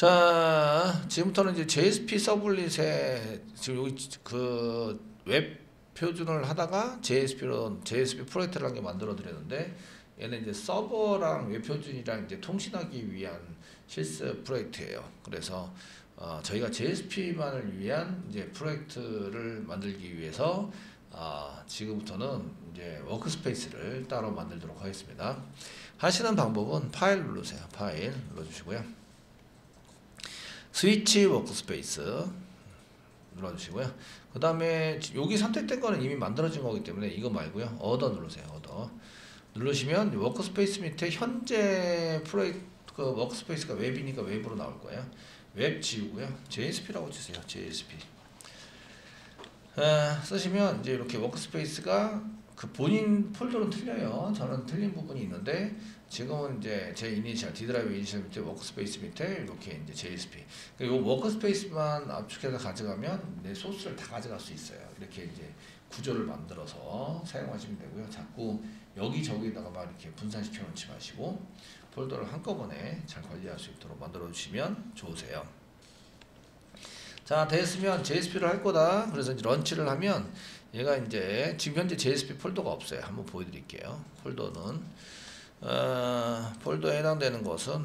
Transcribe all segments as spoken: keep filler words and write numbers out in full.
자, 지금부터는 이제 제이에스피 서블릿에 지금 여기 그 웹 표준을 하다가 제이에스피로 제이에스피 프로젝트를 한 개 만들어 드렸는데, 얘는 이제 서버랑 웹 표준이랑 이제 통신하기 위한 실습 프로젝트예요. 그래서 어, 저희가 제이에스피만을 위한 이제 프로젝트를 만들기 위해서 어, 지금부터는 이제 워크스페이스를 따로 만들도록 하겠습니다. 하시는 방법은 파일 누르세요. 파일 눌러주시고요. 스위치 워크스페이스 눌러주시고요. 그 다음에 여기 선택된 거는 이미 만들어진 거기 때문에 이거 말고요. 어더 누르세요. 어더 누르시면 워크스페이스 밑에 현재 프로젝트 그 워크스페이스가 웹이니까 웹으로 나올 거예요. 웹 지우고요. 제이에스피라고 치세요. 제이에스피 아, 쓰시면 이제 이렇게 워크스페이스가 그 본인 폴더는 틀려요. 저는 틀린 부분이 있는데, 지금은 이제 제 이니셜 D 드라이브 이니셜 밑에 워크스페이스 밑에 이렇게 이제 제이에스피. 이 워크스페이스만 압축해서 가져가면 내 소스를 다 가져갈 수 있어요. 이렇게 이제 구조를 만들어서 사용하시면 되고요. 자꾸 여기저기다가 막 이렇게 분산시켜 놓지 마시고 폴더를 한꺼번에 잘 관리할 수 있도록 만들어 주시면 좋으세요. 자, 됐으면 제이에스피를 할 거다. 그래서 이제 런치를 하면 얘가 이제 지금 현재 제이에스피 폴더가 없어요. 한번 보여드릴게요. 폴더는 어, 폴더에 해당되는 것은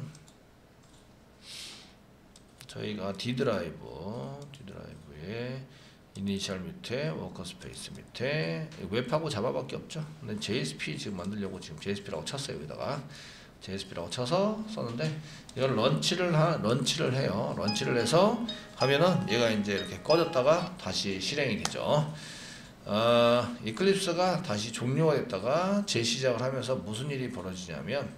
저희가 D 드라이브, D 드라이브에 이니셜 밑에 워커스페이스 밑에 웹하고 자바밖에 없죠. 근데 제이에스피 지금 만들려고 지금 제이에스피라고 쳤어요. 여기다가 제이에스피라고 쳐서 썼는데, 이걸 런치를 하, 런치를 해요. 런치를 해서 하면은 얘가 이제 이렇게 꺼졌다가 다시 실행이 되죠. 어, 이클립스가 다시 종료가 됐다가 재시작을 하면서 무슨 일이 벌어지냐면,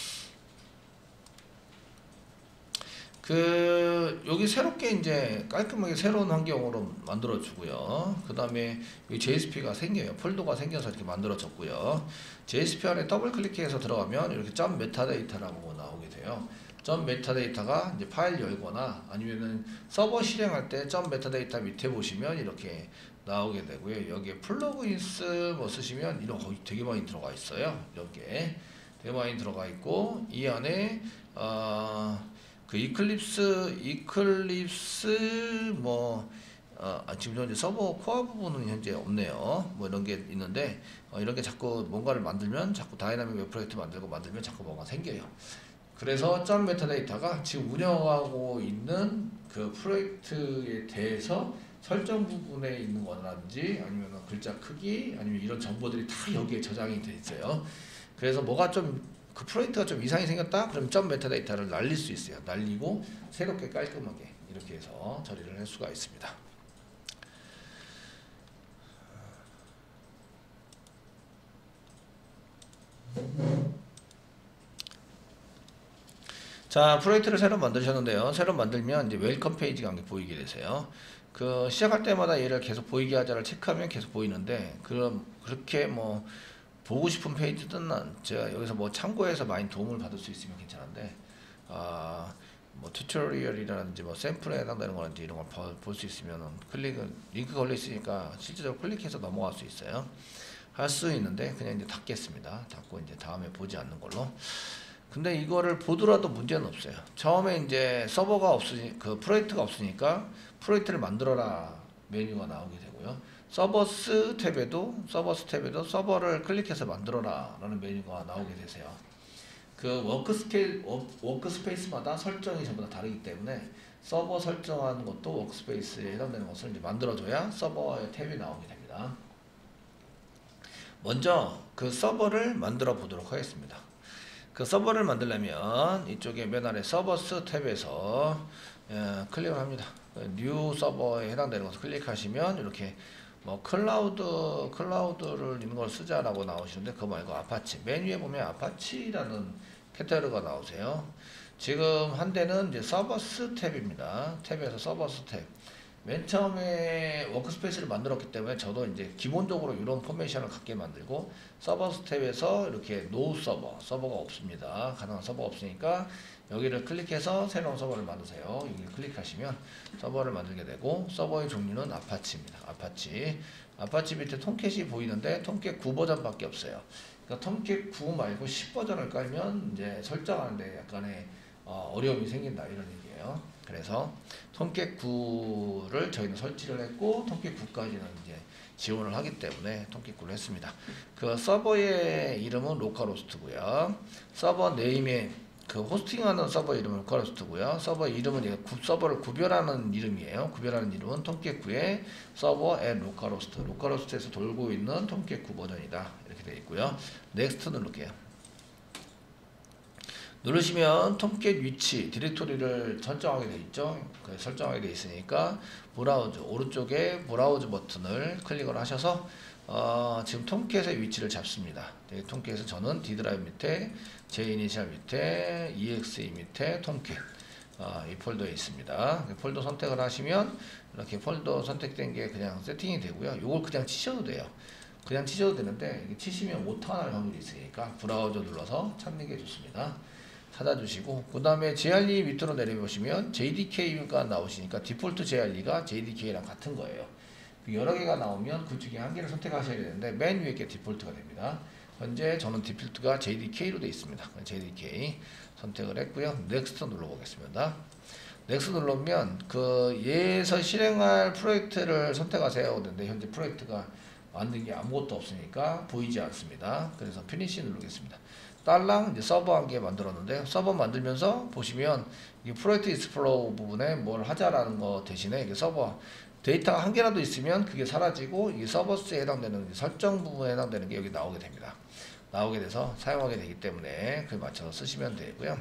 그 여기 새롭게 이제 깔끔하게 새로운 환경으로 만들어 주고요. 그 다음에 제이에스피가 생겨요. 폴더가 생겨서 이렇게 만들어졌고요. 제이에스피 안에 더블 클릭해서 들어가면 이렇게 점 메타데이터라고 나오게 돼요. 점 메타데이터가 이제 파일 열거나 아니면은 서버 실행할 때 점 메타데이터 밑에 보시면 이렇게 나오게 되고요. 여기에 플러그인스 뭐 쓰시면 이런 거 되게 많이 들어가 있어요. 이렇게 되게 많이 들어가 있고, 이 안에 어 그 이클립스, 이클립스 뭐 어, 지금 현재 서버 코어 부분은 현재 없네요. 뭐 이런 게 있는데, 어, 이런 게 자꾸 뭔가를 만들면 자꾸 다이나믹 웹 프로젝트 만들고 만들면 자꾸 뭐가 생겨요. 그래서 점 메타데이터가 지금 운영하고 있는 그 프로젝트에 대해서 설정 부분에 있는 거라든지 아니면 글자 크기 아니면 이런 정보들이 다 여기에 저장이 돼 있어요. 그래서 뭐가 좀 그 프로젝트가 좀 이상이 생겼다? 그럼 점 메타데이터를 날릴 수 있어요. 날리고 새롭게 깔끔하게 이렇게 해서 처리를 할 수가 있습니다. 자, 프로젝트를 새로 만드셨는데요. 새로 만들면 이제 웰컴 페이지가 이렇게 보이게 되세요. 그 시작할 때마다 얘를 계속 보이게 하자를 체크하면 계속 보이는데, 그럼 그렇게 뭐 보고 싶은 페이지든 제가 여기서 뭐 참고해서 많이 도움을 받을 수 있으면 괜찮은데, 아, 뭐 튜토리얼이라든지 뭐 샘플에 해당되는 거라든지 이런 걸 볼 수 있으면은 클릭을 링크 걸려 있으니까 실제적으로 클릭해서 넘어갈 수 있어요. 할 수 있는데 그냥 이제 닫겠습니다. 닫고 이제 다음에 보지 않는 걸로. 근데 이거를 보더라도 문제는 없어요. 처음에 이제 서버가 없으니 그 프로젝트가 없으니까 프로젝트를 만들어라 메뉴가 나오게 되고요. 서버스 탭에도 서버스 탭에도 서버를 클릭해서 만들어라 라는 메뉴가 나오게 되세요. 그 워크스케일 워크스페이스마다 설정이 전부 다 다르기 때문에 서버 설정하는 것도 워크스페이스에 해당되는 것을 이제 만들어줘야 서버의 탭이 나오게 됩니다. 먼저 그 서버를 만들어 보도록 하겠습니다. 그 서버를 만들려면 이쪽에 맨 아래 서버스 탭에서 예, 클릭을 합니다. 뉴 서버에 해당되는 것을 클릭하시면 이렇게 뭐 클라우드 클라우드를 있는 걸 쓰자라고 나오시는데, 그거 말고 아파치 맨 위에 보면 아파치라는 캐테고리가 나오세요. 지금 한 대는 이제 서버스 탭입니다. 탭에서 서버스 탭. 맨 처음에 워크스페이스를 만들었기 때문에 저도 이제 기본적으로 이런 포메이션을 갖게 만들고, 서버스 탭에서 이렇게 노 서버, 서버가 없습니다. 가능한 서버가 없으니까 여기를 클릭해서 새로운 서버를 만드세요. 여기를 클릭하시면 서버를 만들게 되고, 서버의 종류는 아파치입니다. 아파치. 아파치 밑에 톰캣이 보이는데 톰캣 구 버전밖에 없어요. 그러니까 톰캣 구 말고 십 버전을 깔면 이제 설정하는데 약간의 어, 어려움이 생긴다 이런 얘기예요. 그래서 톰캣 구를 저희는 설치를 했고 톰캣 구까지는 이제 지원을 하기 때문에 톰캣 구를 했습니다. 그 서버의 이름은 로컬호스트고요. 서버 네임의 그 호스팅하는 서버 이름은 로컬호스트고요. 서버 이름은 이제 구, 서버를 구별하는 이름이에요. 구별하는 이름은 톰캣 구의 서버 앤 로컬호스트. 로컬호스트에서 돌고 있는 톰캣 구 버전이다. 이렇게 되어 있고요. 넥스트 누를게요. 누르시면 톰캣 위치, 디렉토리를 설정하게 되어 있죠. 그 설정하게 되어 있으니까 브라우저, 오른쪽에 브라우저 버튼을 클릭을 하셔서 어, 지금 톰캣의 위치를 잡습니다. 네, 톰캣에서 저는 D 드라이브 밑에, J이니셜 밑에, 이엑스이 밑에 톰캣 어, 이 폴더에 있습니다. 폴더 선택을 하시면 이렇게 폴더 선택된 게 그냥 세팅이 되고요. 이걸 그냥 치셔도 돼요. 그냥 치셔도 되는데 이게 치시면 오타 날 확률이 있으니까 브라우저 눌러서 찾는 게 좋습니다. 찾아주시고 그 다음에 제이알이 밑으로 내려보시면 제이디케이가 나오시니까 디폴트 제이알이가 제이디케이랑 같은 거예요. 여러 개가 나오면 그 중에 한 개를 선택하셔야 되는데 맨 위에 게 디폴트가 됩니다. 현재 저는 디폴트가 제이디케이로 되어 있습니다. 제이디케이 선택을 했고요. 넥스트 눌러보겠습니다. 넥스트 누르면 그 얘에서 실행할 프로젝트를 선택하세요. 근데 현재 프로젝트가 만든 게 아무것도 없으니까 보이지 않습니다. 그래서 피니시 누르겠습니다. 딸랑 이제 서버 한 개 만들었는데 서버 만들면서 보시면 이 프로젝트 익스플로러 부분에 뭘 하자라는 거 대신에 이게 서버 데이터가 한 개라도 있으면 그게 사라지고 이 서버스에 해당되는 설정 부분에 해당되는 게 여기 나오게 됩니다. 나오게 돼서 사용하게 되기 때문에 그에 맞춰서 쓰시면 되고요.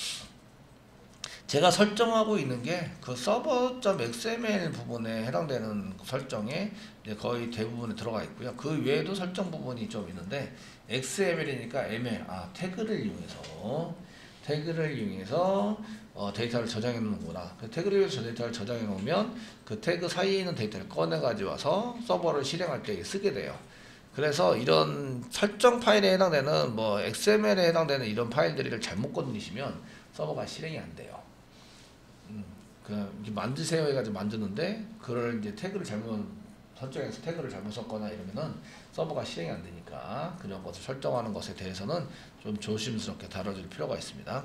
제가 설정하고 있는 게 그 서버.엑스엠엘 부분에 해당되는 설정에 이제 거의 대부분에 들어가 있고요. 그 외에도 설정 부분이 좀 있는데 엑스엠엘이니까 엠엘, 아 태그를 이용해서 태그를 이용해서 어, 데이터를 저장해 놓는구나. 그 태그를 이용해서 데이터를 저장해 놓으면 그 태그 사이에 있는 데이터를 꺼내 가지고 와서 서버를 실행할 때 쓰게 돼요. 그래서 이런 설정 파일에 해당되는 뭐 엑스엠엘에 해당되는 이런 파일들을 잘못 건드리시면 서버가 실행이 안 돼요. 음, 그 만드세요 해가지고 만드는데 그걸 이제 태그를 잘못 설정해서 태그를 잘못 썼거나 이러면은 서버가 실행이 안 되니까 그런 것을 설정하는 것에 대해서는 좀 조심스럽게 다뤄줄 필요가 있습니다.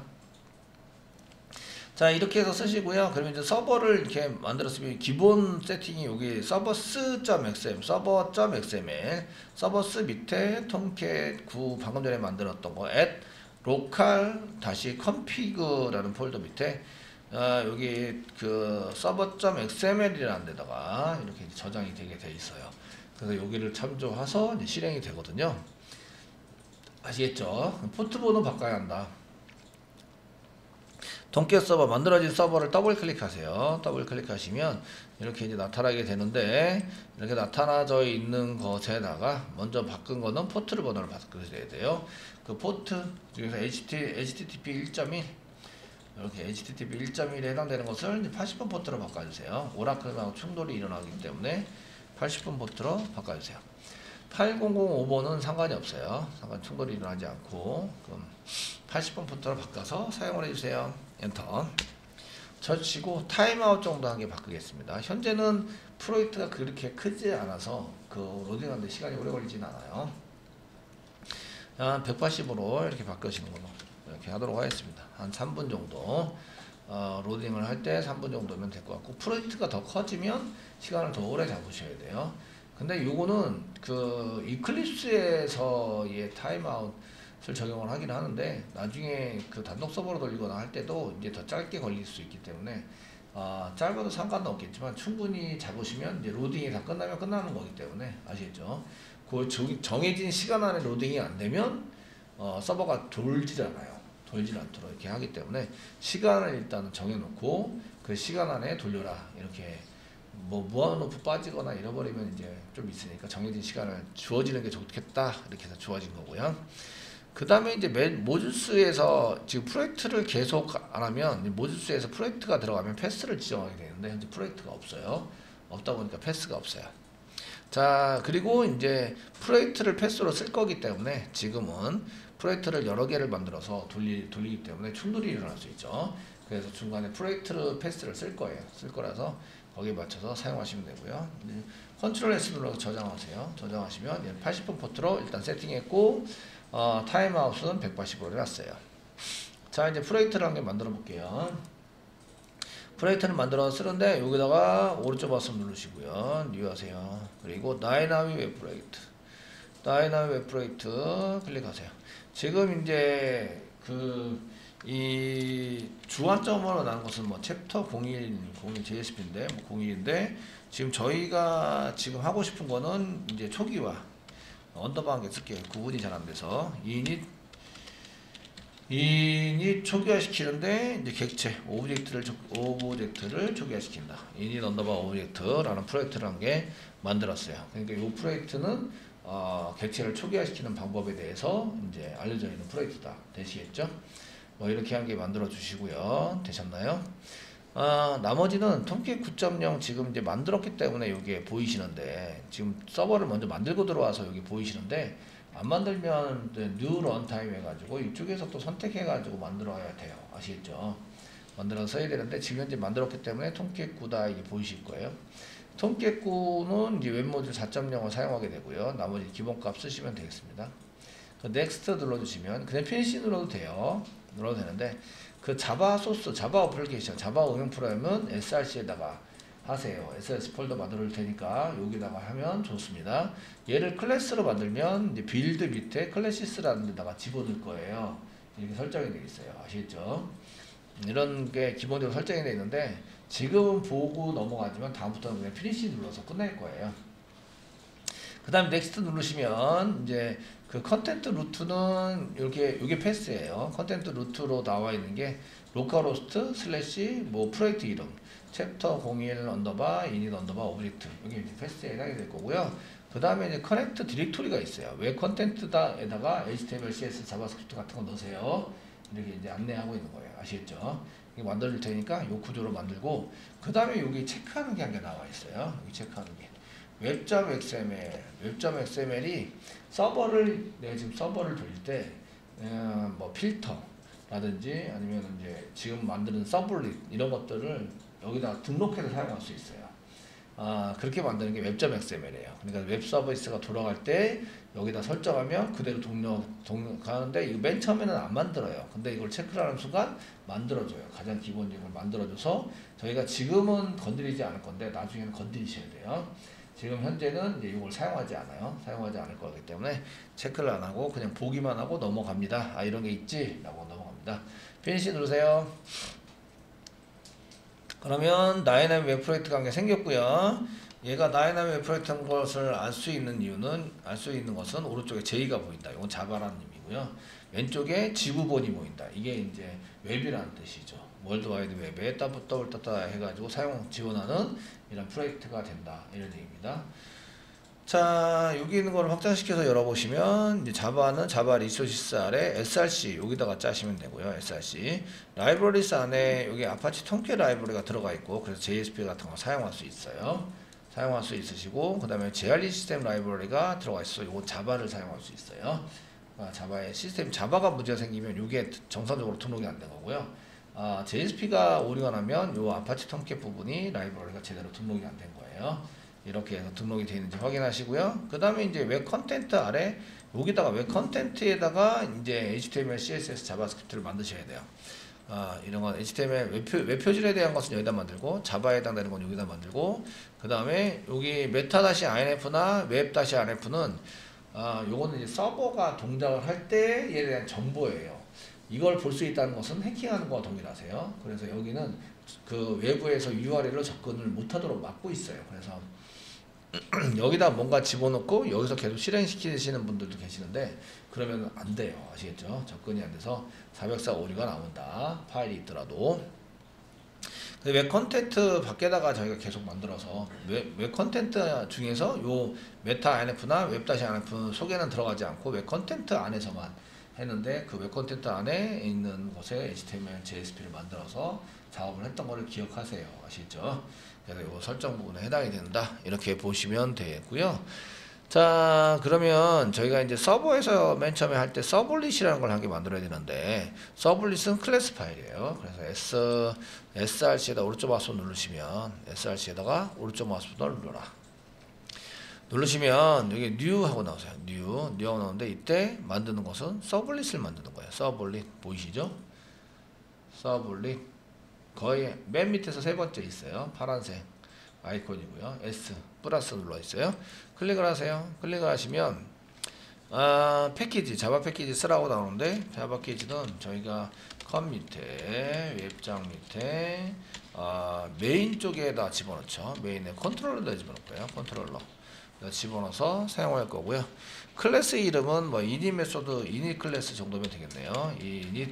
자 이렇게 해서 쓰시고요. 그러면 이제 서버를 이렇게 만들었으면 기본 세팅이 여기 서버스.엑스엠, 서버.엑스엠엘, 서버스 밑에 톰캣 구 방금 전에 만들었던 거 at local-config라는 폴더 밑에 아, 여기 그 서버.엑스엠엘이라는 데다가 이렇게 저장이 되게 돼 있어요. 그래서 여기를 참조해서 이제 실행이 되거든요. 아시겠죠? 포트번호 바꿔야 한다. 톰캣 서버 만들어진 서버를 더블 클릭하세요. 더블 클릭하시면 이렇게 이제 나타나게 되는데 이렇게 나타나져 있는 것에다가 먼저 바꾼 거는 포트 번호를 바꾸셔야 돼요. 그 포트 중에서 에이치티티피 일 점 일 이렇게 에이치티티피 일 점 일에 해당되는 것을 이제 팔십 번 포트로 바꿔주세요. 오라클하고 충돌이 일어나기 때문에 팔십 번 포트로 바꿔주세요. 팔공공오 번은 상관이 없어요. 상관 충돌이 일어나지 않고 그럼 팔십 번 포트로 바꿔서 사용을 해주세요. 엔터 쳐주시고 타임아웃 정도 한 개 바꾸겠습니다. 현재는 프로젝트가 그렇게 크지 않아서 그 로딩하는데 시간이 오래 걸리진 않아요. 한 백팔십으로 이렇게 바꾸시는 걸로 이렇게 하도록 하겠습니다. 한 삼 분 정도 어, 로딩을 할 때 삼 분 정도면 될 것 같고 프로젝트가 더 커지면 시간을 더 오래 잡으셔야 돼요. 근데 요거는 그 이클립스에서의 타임아웃을 적용을 하긴 하는데 나중에 그 단독 서버로 돌리거나 할 때도 이제 더 짧게 걸릴 수 있기 때문에 어, 짧아도 상관은 없겠지만 충분히 잡으시면 이제 로딩이 다 끝나면 끝나는 거기 때문에 아시겠죠? 그 정해진 시간 안에 로딩이 안 되면 어, 서버가 돌질 않아요. 돌질 않도록 이렇게 하기 때문에 시간을 일단은 정해놓고 그 시간 안에 돌려라 이렇게 뭐 무한루프 빠지거나 잃어버리면 이제 좀 있으니까 정해진 시간을 주어지는 게 좋겠다 이렇게 해서 주어진 거고요. 그 다음에 이제 모듈스에서 지금 프로젝트를 계속 안 하면 모듈스에서 프로젝트가 들어가면 패스를 지정하게 되는데 현재 프로젝트가 없어요. 없다 보니까 패스가 없어요. 자 그리고 이제 프로젝트를 패스로 쓸 거기 때문에 지금은 프로젝트를 여러 개를 만들어서 돌리, 돌리기 때문에 충돌이 일어날 수 있죠. 그래서 중간에 프로젝트 패스를 쓸 거예요. 쓸 거라서 거기에 맞춰서 사용하시면 되고요. 컨트롤 에스 눌러서 저장하세요. 저장하시면 팔십 번 포트로 일단 세팅했고 어, 타임아웃은 백팔십으로 해놨어요. 자 이제 프로젝트를 한 개 만들어 볼게요. 프로젝트를 만들어 쓰는데 여기다가 오른쪽 마우스 누르시고요. 뉴 하세요. 그리고 다이나믹 웹 프로젝트. 다이나믹 웹 프로젝트 클릭하세요. 지금 이제 그 이 주안점으로 나온 것은 뭐 챕터 공일, 공일 제이에스피인데 뭐 공일인데 지금 저희가 지금 하고 싶은 거는 이제 초기화 언더바 한 개 쓸게요. 구분이 잘 안 돼서 이닛 이닛 초기화 시키는데 이제 객체 오브젝트를 오브젝트를 초기화 시킨다. 이닛 언더바 오브젝트라는 프로젝트를 한 개 만들었어요. 그러니까 이 프로젝트는 어, 객체를 초기화 시키는 방법에 대해서 이제 알려져 있는 프로젝트다. 되시겠죠? 뭐 이렇게 한 개 만들어 주시고요. 되셨나요? 아, 나머지는 톰캣 구 점 영 지금 이제 만들었기 때문에 여기에 보이시는데 지금 서버를 먼저 만들고 들어와서 여기 보이시는데 안 만들면 뉴 런타임 해가지고 이쪽에서 또 선택해가지고 만들어야 돼요. 아시겠죠? 만들어서 써야 되는데 지금 현재 만들었기 때문에 톰캣 구다 이게 보이실 거예요. 톰캣 구는 이제 웹모듈 사 점 영을 사용하게 되고요. 나머지 기본값 쓰시면 되겠습니다. 그 넥스트 눌러주시면 그냥 피니시 눌러도 돼요. 눌러도 되는데 그 자바 소스, 자바 어플리케이션, 자바 응용 프로그램은 에스알씨에다가 하세요. 에스알씨 폴더 만들 테니까 여기다가 하면 좋습니다. 얘를 클래스로 만들면 이제 빌드 밑에 클래시스라는 데다가 집어넣을 거예요. 이렇게 설정이 되어 있어요. 아시겠죠? 이런 게 기본적으로 설정이 되어 있는데 지금은 보고 넘어가지만 다음부터는 그냥 피니시 눌러서 끝낼 거예요. 그 다음에 넥스트 누르시면 이제 그 컨텐트 루트는 이렇게 이게 패스예요. 컨텐트 루트로 나와 있는 게 로컬호스트 슬래시 뭐 프로젝트 이름 챕터 공일 언더바 이닛 언더바 오브젝트 여기 패스에 해당이 될 거고요. 그 다음에 이제 커넥트 디렉토리가 있어요. 웹 컨텐츠에다가 에이치티엠엘, 씨에스에스, 자바스크립트 같은 거 넣으세요. 이렇게 이제 안내하고 있는 거예요. 아시겠죠? 이거 만들어줄 테니까 이 구조로 만들고 그 다음에 여기 체크하는 게 한 개 나와 있어요. 여기 체크하는 게 웹.엑스엠엘, 웹.엑스엠엘이 서버를 내가 지금 서버를 돌릴 때 뭐 필터라든지 아니면 이제 지금 만드는 서블릿 이런 것들을 여기다 등록해서 사용할 수 있어요. 아, 그렇게 만드는 게 웹.엑스엠엘이에요. 그러니까 웹 서비스가 돌아갈 때 여기다 설정하면 그대로 동력, 동력하는데 이거 맨 처음에는 안 만들어요. 근데 이걸 체크를 하는 순간 만들어줘요. 가장 기본적인 걸 만들어줘서 저희가 지금은 건드리지 않을 건데 나중에는 건드리셔야 돼요. 지금 현재는 이제 이걸 사용하지 않아요. 사용하지 않을 거기 때문에 체크를 안 하고 그냥 보기만 하고 넘어갑니다. 아, 이런 게 있지? 라고 넘어갑니다. 피니시 누르세요. 그러면 다이나믹 웹 프로젝트 관계 생겼고요. 얘가 다이나믹 웹 프로젝트인 것을 알 수 있는 이유는 알 수 있는 것은 오른쪽에 제이가 보인다. 이건 자바라는 의미고요. 왼쪽에 지구본이 보인다. 이게 이제 웹이라는 뜻이죠. 월드와이드 웹에 더블 더블 따따 해가지고 사용 지원하는 이런 프로젝트가 된다. 이런 얘기입니다. 자, 여기 있는 걸 확장시켜서 열어보시면 이제 자바는 자바 리소시스 아래 에스알씨 여기다가 짜시면 되고요. 에스알씨 라이브러리스 안에 여기 아파치 톰캣 라이브러리가 들어가 있고 그래서 제이에스피 같은 거 사용할 수 있어요. 사용할 수 있으시고 그 다음에 제알리 시스템 라이브러리가 들어가 있어요. 이거 자바를 사용할 수 있어요. 아, 자바의 시스템 자바가 문제가 생기면 이게 정상적으로 등록이 안 된 거고요. 아, 제이에스피가 오류가 나면 이 아파치 톰캣 부분이 라이브러리가 제대로 등록이 안 된 거예요. 이렇게 해서 등록이 되어 있는지 확인하시고요. 그 다음에 이제 웹 컨텐트 아래 여기다가 웹 컨텐트에다가 이제 에이치티엠엘, 씨에스에스, 자바스크립트를 만드셔야 돼요. 아, 이런 건 에이치티엠엘 웹표, 웹표질에 대한 것은 여기다 만들고 자바에 해당되는 건 여기다 만들고 그 다음에 여기 메타-아이엔에프나 웹-아이엔에프는 아, 요거는 이제 서버가 동작을 할 때에 대한 정보예요. 이걸 볼 수 있다는 것은 해킹하는 거와 동일하세요. 그래서 여기는 그 외부에서 유알엘로 접근을 못하도록 막고 있어요. 그래서 여기다 뭔가 집어넣고 여기서 계속 실행시키시는 분들도 계시는데 그러면 안 돼요. 아시겠죠? 접근이 안 돼서 사백사 오류가 나온다. 파일이 있더라도. 웹 컨텐트 밖에다가 저희가 계속 만들어서 웹, 웹 컨텐트 중에서 요 메타 아이엔에프나 웹-아이엔에프 속에는 들어가지 않고 웹 컨텐트 안에서만 했는데 그 웹 컨텐트 안에 있는 곳에 에이치티엠엘, 제이에스피를 만들어서 작업을 했던 거를 기억하세요. 아시죠? 그래서 이 설정 부분에 해당이 된다. 이렇게 보시면 되고요. 자, 그러면 저희가 이제 서버에서 맨 처음에 할 때 서블릿이라는 걸 한 개 만들어야 되는데 서블릿은 클래스 파일이에요. 그래서 S, 에스알씨에다 오른쪽 마우스 누르시면 에스알씨에다가 오른쪽 마우스 눌러라. 누르시면 여기 new 하고 나오세요. new, new 하고 나오는데 이때 만드는 것은 서블릿을 만드는 거예요. 서블릿 보이시죠? 서블릿 거의 맨 밑에서 세 번째 있어요. 파란색 아이콘이고요. S 플러스 눌러 있어요. 클릭을 하세요. 클릭을 하시면 아, 패키지 자바 패키지 쓰라고 나오는데 자바 패키지는 저희가 컴 밑에 웹장 밑에 아, 메인 쪽에다 집어넣죠. 메인에 컨트롤러에다 집어넣을 거예요. 컨트롤러 집어넣어서 사용할 거고요. 클래스 이름은 뭐 이닛 메소드 이닛 클래스 정도면 되겠네요. 이닛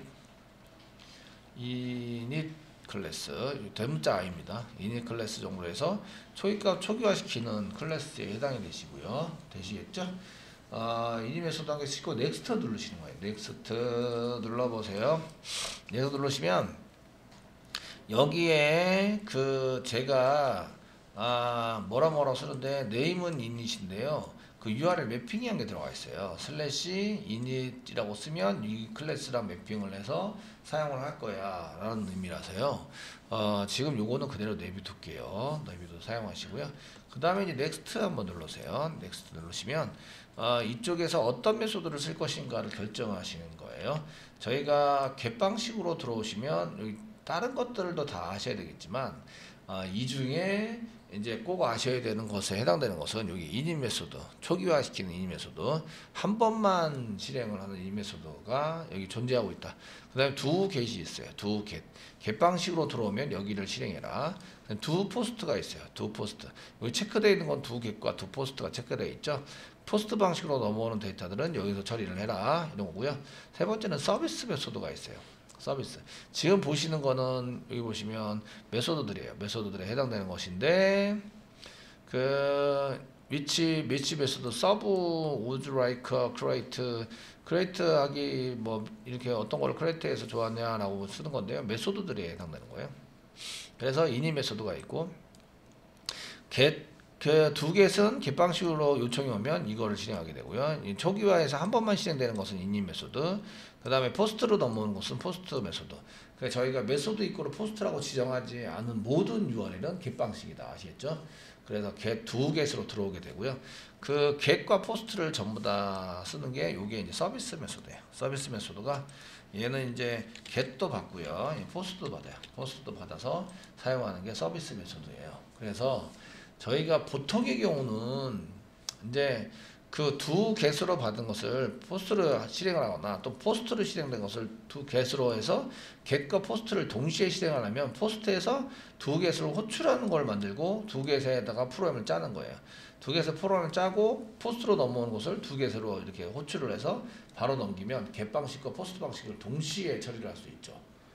이닛 클래스 대문자 I입니다. 이닛 클래스 정도로 해서 초기화 초기화시키는 클래스에 해당이 되시고요. 되시겠죠? 아, 이닛 메소드 한 개 싣고 넥스트 누르시는 거예요. 넥스트 눌러보세요. 넥스트 누르시면 여기에 그 제가 아 뭐라 뭐라 쓰는데 네임은 이닛인데요. 그 유알엘 매핑이 한 게 들어가 있어요. 슬래시 이닛이라고 쓰면 이 클래스랑 매핑을 해서 사용을 할 거야 라는 의미라서요. 어, 지금 요거는 그대로 내비둘게요. 내비도 사용하시고요. 그 다음에 이제 넥스트 한번 눌러세요. 넥스트 누르시면 어, 이쪽에서 어떤 메소드를 쓸 것인가를 결정하시는 거예요. 저희가 갯방식으로 들어오시면 여기 다른 것들도 다 아셔야 되겠지만 어, 이 중에 이제 꼭 아셔야 되는 것에 해당되는 것은 여기 이닛 메소드 초기화시키는 이닛 메소드 한 번만 실행을 하는 이닛 메소드가 여기 존재하고 있다. 그 다음에 두 겟이 있어요. 두 겟. 겟 방식으로 들어오면 여기를 실행해라. 두 포스트가 있어요. 두 포스트. 여기 체크되어 있는 건 두 겟과 두 포스트가 체크되어 있죠. 포스트 방식으로 넘어오는 데이터들은 여기서 처리를 해라 이런 거고요. 세 번째는 서비스 메소드가 있어요. 서비스. 지금 보시는 거는 여기 보시면 메소드들이에요. 메소드들에 해당되는 것인데 그 위치 위치 메소드 서브 would like create create 하기 뭐 이렇게 어떤 걸 create해서 좋았냐라고 쓰는 건데요. 메소드들에 해당되는 거예요. 그래서 init 메소드가 있고 get 그 두 겟은 겟 방식으로 요청이 오면 이거를 실행하게 되고요. 초기화에서 한 번만 실행되는 것은 init 메소드. 그 다음에 포스트로 넘어오는 것은 포스트 메소드. 그러니까 저희가 메소드 이꼬르 포스트라고 지정하지 않은 모든 유알엘은 겟 방식이다. 아시겠죠? 그래서 겟 두 겟으로 들어오게 되고요. 그 겟과 포스트를 전부 다 쓰는 게 이게 이제 서비스 메소드예요. 서비스 메소드가 얘는 이제 겟도 받고요. 포스트도 받아요. 포스트도 받아서 사용하는 게 서비스 메소드예요. 그래서 저희가 보통의 경우는 이제 그 두 겟으로 받은 것을 포스트를 실행을 하거나 또 포스트로 실행된 것을 두 겟으로 해서 겟과 포스트를 동시에 실행을 하면 포스트에서 두 겟을 호출하는 걸 만들고 두 겟에다가 프로그램을 짜는 거예요. 두 겟에 프로그램을 짜고 포스트로 넘어오는 것을 두 겟으로 이렇게 호출을 해서 바로 넘기면 겟 방식과 포스트 방식을 동시에 처리를 할 수 있죠.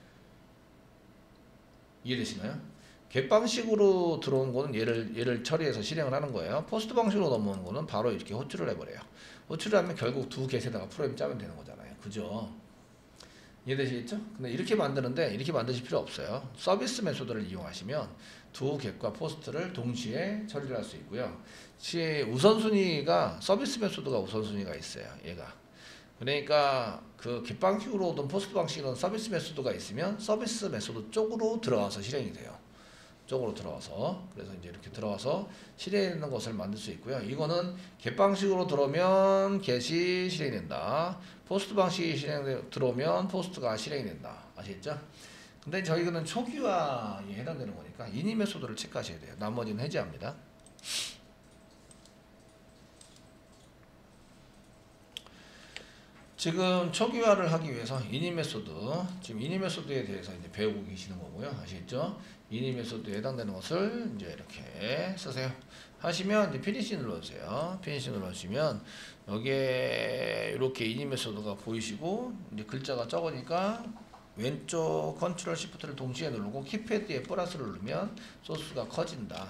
이해되시나요? 겟 방식으로 들어온 거는 얘를 얘를 처리해서 실행을 하는 거예요. 포스트 방식으로 넘어오는 거는 바로 이렇게 호출을 해버려요. 호출을 하면 결국 두 겟에다가 프로그램 짜면 되는 거잖아요. 그죠? 이해되시겠죠? 근데 이렇게 만드는데 이렇게 만드실 필요 없어요. 서비스 메소드를 이용하시면 두 겟과 포스트를 동시에 처리를 할 수 있고요. 우선순위가 서비스 메소드가 우선순위가 있어요. 얘가. 그러니까 그 겟 방식으로든 포스트 방식이든 서비스 메소드가 있으면 서비스 메소드 쪽으로 들어가서 실행이 돼요. 쪽으로 들어와서 그래서 이제 이렇게 들어와서 실행되는 것을 만들 수 있고요. 이거는 겟 방식으로 들어오면 겟이 실행이 된다. 포스트 방식이 실행 들어오면 포스트가 실행이 된다. 아시겠죠? 근데 저희는 초기화에 해당되는 거니까 init 메소드를 체크하셔야 돼요. 나머지는 해제합니다. 지금 초기화를 하기 위해서 init 메소드, 지금 init 메소드에 대해서 이제 배우고 계시는 거고요. 아시겠죠? init 메소드에 해당되는 것을 이제 이렇게 쓰세요. 하시면 이제 피니시 눌러주세요. 피니시 눌러주시면 여기에 이렇게 init 메소드가 보이시고 이제 글자가 적으니까 왼쪽 컨트롤 시프트를 동시에 누르고 키패드에 플러스를 누르면 소스가 커진다.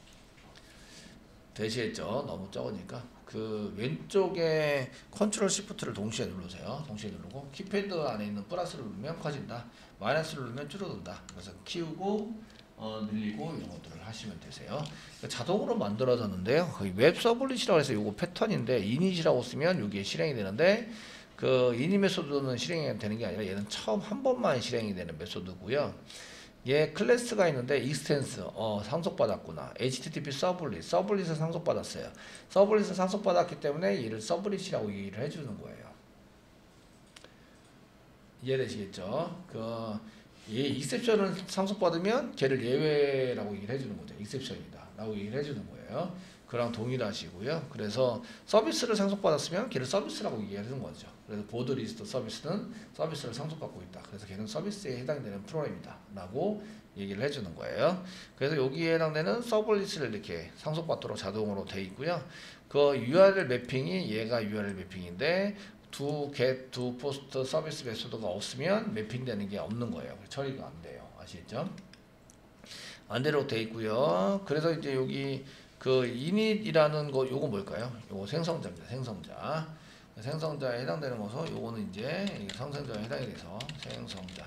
되시겠죠? 너무 적으니까 그 왼쪽에 컨트롤 시프트를 동시에 누르세요. 동시에 누르고 키패드 안에 있는 플러스를 누르면 커진다. 마이너스를 누르면 줄어든다. 그래서 키우고 어, 늘리고 이런 것들을 하시면 되세요. 자동으로 만들어졌는데요. 웹 서블릿이라고 해서 요거 패턴인데 이닛이라고 쓰면 이게 실행이 되는데 그 init 메소드는 실행이 되는 게 아니라 얘는 처음 한 번만 실행이 되는 메소드고요. 얘 클래스가 있는데 익스텐스 어 상속받았구나. 에이치티티피 서블릿 서블릿을 상속받았어요. 서블릿을 상속받았기 때문에 얘를 서블릿이라고 얘기를 해주는 거예요. 이해되시겠죠? 그 얘 익셉션을 상속받으면 걔를 예외라고 얘기를 해주는 거죠. 익셉션이다 라고 얘기를 해주는 거예요. 그랑 동일하시고요. 그래서 서비스를 상속받았으면 걔를 서비스라고 얘기하는 거죠. 그래서 보드 리스트 서비스는 서비스를 상속받고 있다. 그래서 걔는 서비스에 해당되는 프로그램이다 라고 얘기를 해주는 거예요. 그래서 여기에 해당되는 서블리스를 이렇게 상속받도록 자동으로 돼 있고요. 그 유알엘 매핑이 얘가 유알엘 매핑인데 두 get, 두 post 서비스 메소드가 없으면 매핑되는 게 없는 거예요. 처리가 안 돼요. 아시겠죠? 안 되도록 돼 있고요. 그래서 이제 여기 그 init이라는 거 요거 뭘까요? 요거 생성자입니다. 생성자. 생성자에 해당되는 것은 요거는 이제 생성자에 해당이 돼서 생성자.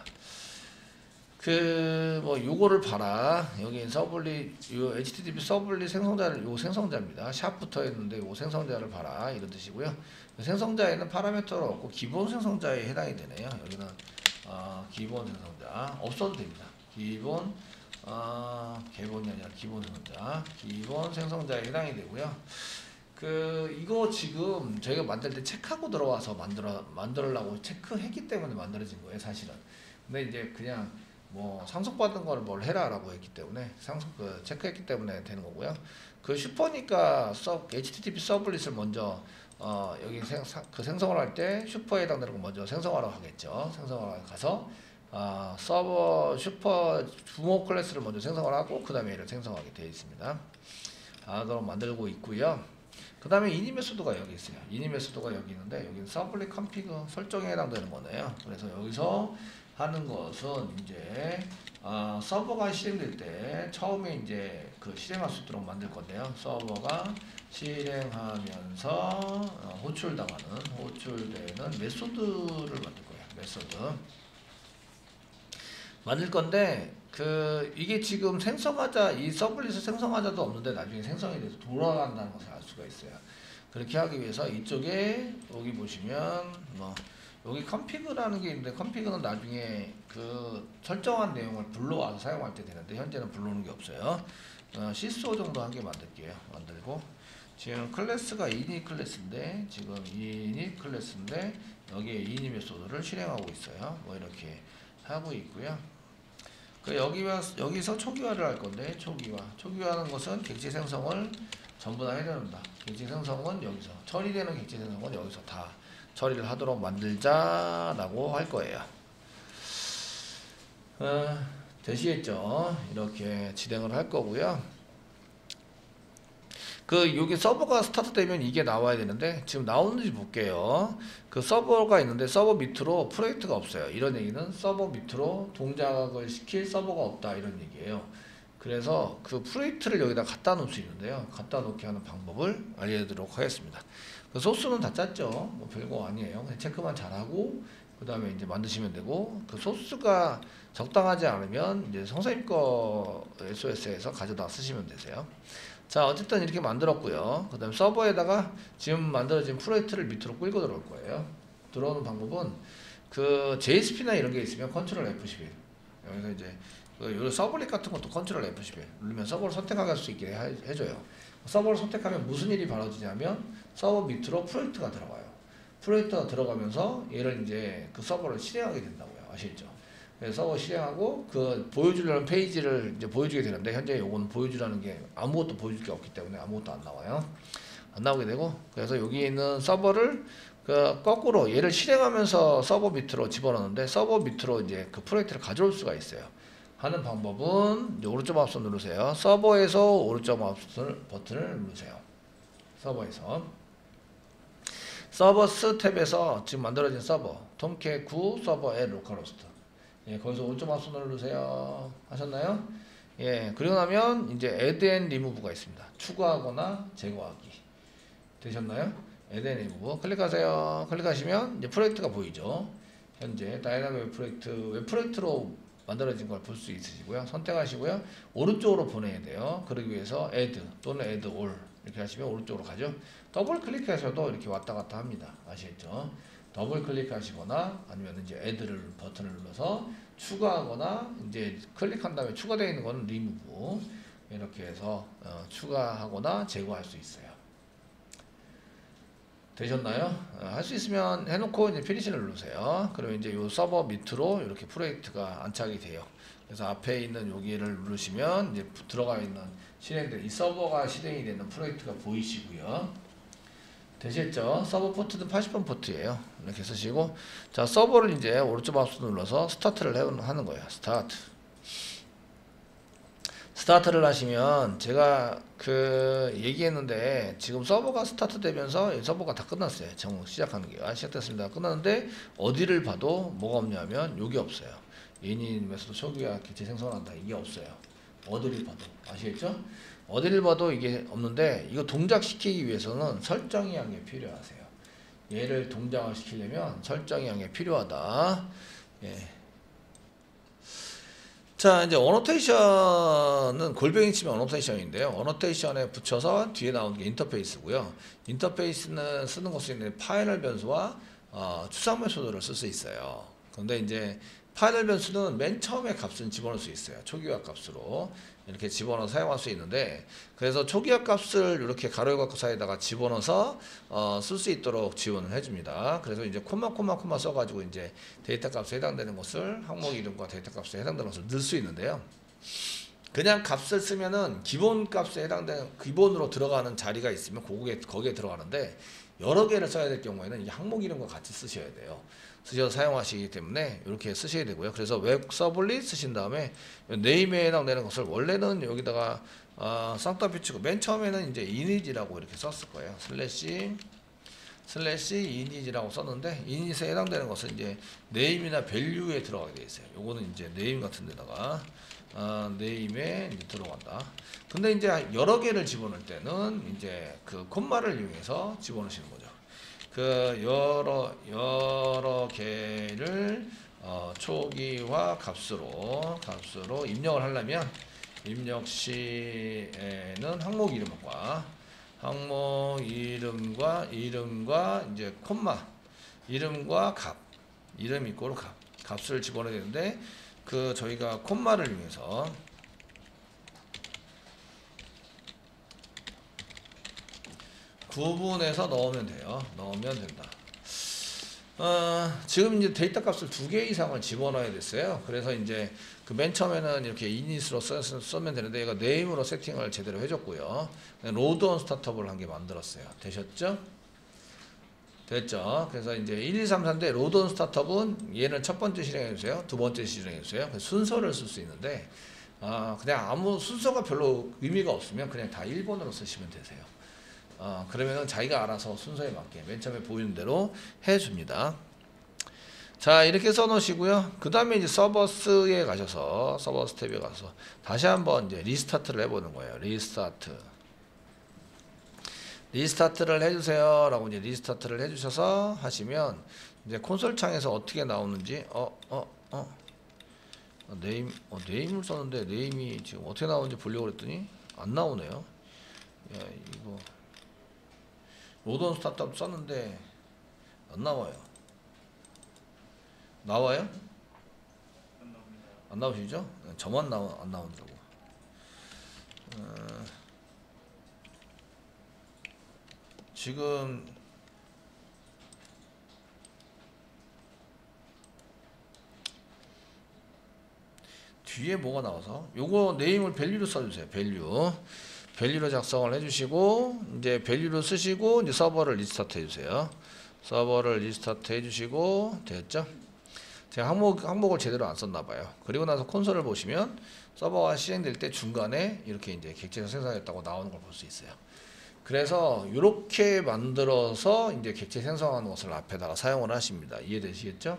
그 뭐 요거를 봐라. 여기 서블리 요 에이치티티피 서블리 생성자를 요 생성자입니다. 샵 붙어 있는데 요 생성자를 봐라 이런 뜻이고요. 생성자에는 파라미터가 없고 기본 생성자에 해당이 되네요. 여기는 어, 기본 생성자 없어도 됩니다. 기본 어, 개본이 아니라 기본 생성자, 기본 생성자에 해당이 되고요. 그 이거 지금 저희가 만들 때 체크하고 들어와서 만들어 만들려고 체크했기 때문에 만들어진 거예요, 사실은. 근데 이제 그냥 뭐 상속받은 걸 뭘 해라라고 했기 때문에 상속 그 체크했기 때문에 되는 거고요. 그 슈퍼니까 서 에이치티티피 서블릿을 먼저 어 여기 생, 그 생성을 할 때 슈퍼에 해당되는 거 먼저 생성하러 가겠죠. 생성하러 가서 아, 서버 슈퍼 부모 클래스를 먼저 생성을 하고 그 다음에 얘를 생성하게 되어 있습니다. 아, 그럼 만들고 있고요. 그 다음에 이니 메소드가 여기 있어요. 이니 메소드가 여기 있는데 여기는 서블릿 컨피그 설정에 해당되는 거네요. 그래서 여기서 하는 것은 이제 아, 서버가 실행될 때 처음에 이제 그 실행할 수 있도록 만들 건데요. 서버가 실행하면서 어, 호출당하는 호출되는 메소드를 만들 거예요. 메소드 만들 건데 그 이게 지금 생성하자 이 서블릿을 생성하자도 없는데 나중에 생성이 돼서 돌아간다는 것을 알 수가 있어요. 그렇게 하기 위해서 이쪽에 여기 보시면 뭐 여기 컨피그라는 게 있는데 컨피그는 나중에 그 설정한 내용을 불러와서 사용할 때 되는데 현재는 불러오는 게 없어요. 어, 시스오 정도 한 개 만들게요. 만들고 지금 클래스가 init 클래스인데 지금 init 클래스인데 여기에 init 메소드를 실행하고 있어요. 뭐 이렇게 하고 있고요. 그 여기와 여기서 초기화를 할 건데 초기화 초기화하는 것은 객체 생성을 전부 다 해야 된다. 객체 생성은 여기서 처리되는 객체 생성은 여기서 다 처리를 하도록 만들자라고 할 거예요. 어, 되시겠죠? 이렇게 진행을 할 거고요. 그 여기 서버가 스타트되면 이게 나와야 되는데 지금 나오는지 볼게요. 그 서버가 있는데 서버 밑으로 프로젝트가 없어요. 이런 얘기는 서버 밑으로 동작을 시킬 서버가 없다 이런 얘기예요. 그래서 그 프로젝트를 여기다 갖다 놓을 수 있는데요. 갖다 놓게 하는 방법을 알려드리도록 하겠습니다. 그 소스는 다 짰죠. 뭐 별거 아니에요. 그냥 체크만 잘하고 그 다음에 이제 만드시면 되고 그 소스가 적당하지 않으면 이제 선생님 거 에스오에스에서 가져다 쓰시면 되세요. 자, 어쨌든 이렇게 만들었고요. 그 다음 서버에다가 지금 만들어진 프로젝트를 밑으로 끌고 들어올 거예요. 들어오는 방법은 그 제이에스피나 이런 게 있으면 컨트롤 에프 십일 여기서 이제 그 서블릿 같은 것도 컨트롤 에프 십일 누르면 서버를 선택할 수 있게 해줘요. 서버를 선택하면 무슨 일이 벌어지냐면 서버 밑으로 프로젝트가 들어가요. 프로젝트가 들어가면서 얘를 이제 그 서버를 실행하게 된다고요. 아시겠죠? 그래서 서버 실행하고 그 보여주려는 페이지를 이제 보여주게 되는데 현재 요거는 보여주라는 게 아무것도 보여줄 게 없기 때문에 아무것도 안 나와요. 안 나오게 되고 그래서 여기 있는 서버를 그 거꾸로 얘를 실행하면서 서버 밑으로 집어넣는데 서버 밑으로 이제 그 프로젝트를 가져올 수가 있어요. 하는 방법은 이제 오른쪽 마우스 누르세요. 서버에서 오른쪽 마우스 버튼을 누르세요. 서버에서 서버스 탭에서 지금 만들어진 서버 톰캣 나인 서버의 로컬호스트 예, 거기서 오른쪽 마우스 누르세요. 하셨나요? 예, 그리고 나면 이제 add and remove가 있습니다. 추가하거나 제거하기 되셨나요? add and remove 클릭하세요. 클릭하시면 이제 프로젝트가 보이죠. 현재 다이나믹 웹 프로젝트 웹 프로젝트로 만들어진 걸 볼 수 있으시고요. 선택하시고요. 오른쪽으로 보내야 돼요. 그러기 위해서 add 또는 add all 이렇게 하시면 오른쪽으로 가죠. 더블 클릭해서도 이렇게 왔다 갔다 합니다. 아시겠죠? 더블 클릭하시거나 아니면 이제 add를 버튼을 눌러서 추가하거나 이제 클릭한 다음에 추가되어 있는 거는 remove 이렇게 해서 어, 추가하거나 제거할 수 있어요. 되셨나요? 할 수 있으면 해놓고 이제 피니시를 누르세요. 그러면 이제 이 서버 밑으로 이렇게 프로젝트가 안착이 돼요. 그래서 앞에 있는 여기를 누르시면 이제 들어가 있는 실행된 이 서버가 실행이 되는 프로젝트가 보이시고요. 되셨죠? 서버 포트는 팔십 번 포트예요. 이렇게 쓰시고, 자 서버를 이제 오른쪽 마우스 눌러서 스타트를 하는 거예요. 스타트. 스타트를 하시면 제가 그 얘기했는데 지금 서버가 스타트 되면서 서버가 다 끝났어요. 정 시작하는 게 아, 시작됐습니다. 끝났는데 어디를 봐도 뭐가 없냐면 여기 없어요. 예니님에서도 초기화 객체 생성한다 이게 없어요. 어디를 봐도 아시겠죠? 어디를 봐도 이게 없는데 이거 동작시키기 위해서는 설정이 한 게 필요하세요. 얘를 동작을 시키려면 설정이 한 게 필요하다. 예. 자 이제 어노테이션은 골뱅이 치면 어노테이션인데요. 어노테이션에 붙여서 뒤에 나오는 게 인터페이스고요. 인터페이스는 쓰는 것은 파이널 변수와 어, 추상 메소드를 쓸 수 있어요. 그런데 이제 파이널 변수는 맨 처음에 값은 집어넣을 수 있어요. 초기화 값으로 이렇게 집어넣어 사용할 수 있는데, 그래서 초기화 값을 이렇게 가로 열고 사이에다가 집어넣어서 어, 쓸 수 있도록 지원을 해줍니다. 그래서 이제 콤마 콤마 콤마 써가지고 이제 데이터 값에 해당되는 것을 항목 이름과 데이터 값에 해당되는 것을 넣을 수 있는데요. 그냥 값을 쓰면은 기본 값에 해당되는 기본으로 들어가는 자리가 있으면 거기에 거기에 들어가는데, 여러 개를 써야 될 경우에는 이 항목 이름과 같이 쓰셔야 돼요. 쓰셔서 사용하시기 때문에 이렇게 쓰셔야 되고요. 그래서 웹 서블릿 쓰신 다음에 네임에 해당되는 것을 원래는 여기다가 어, 쌍따 비치고 맨 처음에는 이제 이니지라고 이렇게 썼을 거예요. 슬래시 슬래시 이니지라고 썼는데, 이니지에 해당되는 것은 이제 네임이나 밸류에 들어가게 되어 있어요. 요거는 이제 네임 같은 데다가 어, 네임에 이제 들어간다. 근데 이제 여러 개를 집어넣을 때는 이제 그 콤마를 이용해서 집어넣으시는 거죠. 그 여러 여러 개를 어, 초기화 값으로 값으로 입력을 하려면 입력 시에는 항목 이름과 항목 이름과 이름과 이제 콤마 이름과 값 이름 이꼬르 값 값을 집어넣어야 되는데, 그 저희가 콤마를 이용해서 구분해서 넣으면 돼요. 넣으면 된다. 어, 지금 이제 데이터 값을 두 개 이상을 집어넣어야 됐어요. 그래서 이제 그 맨 처음에는 이렇게 이닛으로 써, 쓰면 되는데 얘가 네임으로 세팅을 제대로 해줬고요. 로드온 스타트업을 한 개 만들었어요. 되셨죠? 됐죠? 그래서 이제 일, 이, 삼, 사인데 로드온 스타트업은 얘는 첫 번째 실행해주세요. 두 번째 실행해주세요. 순서를 쓸 수 있는데 아, 그냥 아무 순서가 별로 의미가 없으면 그냥 다 일 번으로 쓰시면 되세요. 어, 그러면은 자기가 알아서 순서에 맞게 맨 처음에 보이는 대로 해줍니다. 자 이렇게 써놓으시고요. 그 다음에 이제 서버스에 가셔서 서버스 탭에 가서 다시 한번 이제 리스타트를 해보는 거예요. 리스타트 리스타트를 해주세요 라고 이제 리스타트를 해주셔서 하시면 이제 콘솔 창에서 어떻게 나오는지 어 어 어 네임 어, 네임을 썼는데 네임이 지금 어떻게 나오는지 보려고 그랬더니 안 나오네요. 야 이거 로드온 스타트업 썼는데 안 나와요. 나와요? 안 나오시죠? 저만 나오, 안 나오더라고. 어, 지금 뒤에 뭐가 나와서 요거 네임을 밸류로 써주세요. 밸류 밸류로 작성을 해주시고 이제 밸류로 쓰시고 이제 서버를 리스타트 해주세요. 서버를 리스타트 해주시고 됐죠? 제가 항목, 항목을 제대로 안 썼나봐요. 그리고 나서 콘솔을 보시면 서버가 실행될 때 중간에 이렇게 이제 객체에서 생성했다고 나오는 걸 볼 수 있어요. 그래서 이렇게 만들어서 이제 객체 생성하는 것을 앞에다가 사용을 하십니다. 이해되시겠죠?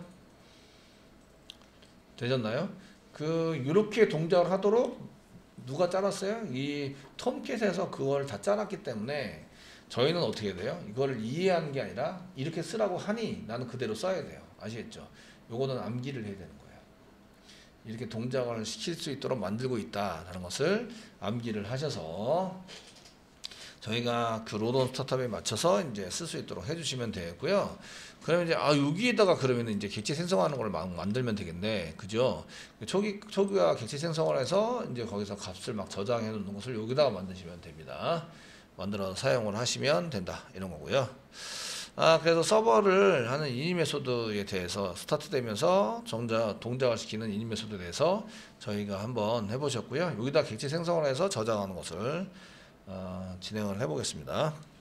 되셨나요? 그 이렇게 동작을 하도록 누가 짜놨어요? 이 톰캣에서 그걸 다 짜놨기 때문에 저희는 어떻게 돼요? 이거를 이해하는 게 아니라 이렇게 쓰라고 하니 나는 그대로 써야 돼요. 아시겠죠? 요거는 암기를 해야 되는 거예요. 이렇게 동작을 시킬 수 있도록 만들고 있다라는 것을 암기를 하셔서 저희가 그 로드온 스타트업에 맞춰서 이제 쓸 수 있도록 해주시면 되겠고요. 그러면 이제 아 여기에다가 그러면 이제 객체 생성하는 걸 막 만들면 되겠네, 그죠? 초기 초기화 객체 생성을 해서 이제 거기서 값을 막 저장해 놓는 것을 여기다가 만드시면 됩니다. 만들어서 사용을 하시면 된다 이런 거고요. 아, 그래서 서버를 하는 이니 메소드에 대해서 스타트되면서 정자 동작을 시키는 이니 메소드에 대해서 저희가 한번 해보셨고요. 여기다 객체 생성을 해서 저장하는 것을 어, 진행을 해보겠습니다.